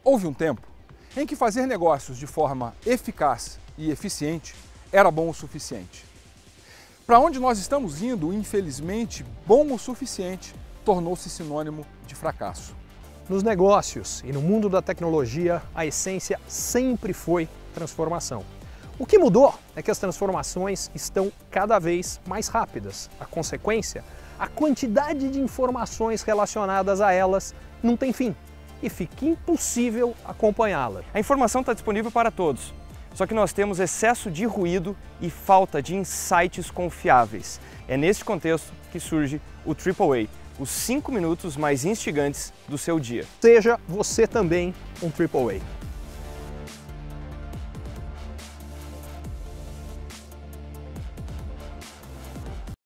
Houve um tempo em que fazer negócios de forma eficaz e eficiente era bom o suficiente. Para onde nós estamos indo, infelizmente, bom o suficiente tornou-se sinônimo de fracasso. Nos negócios e no mundo da tecnologia, a essência sempre foi transformação. O que mudou é que as transformações estão cada vez mais rápidas. A consequência, a quantidade de informações relacionadas a elas não tem fim e fica impossível acompanhá-la. A informação está disponível para todos, só que nós temos excesso de ruído e falta de insights confiáveis. É neste contexto que surge o AAA, os 5 minutos mais instigantes do seu dia. Seja você também um AAA.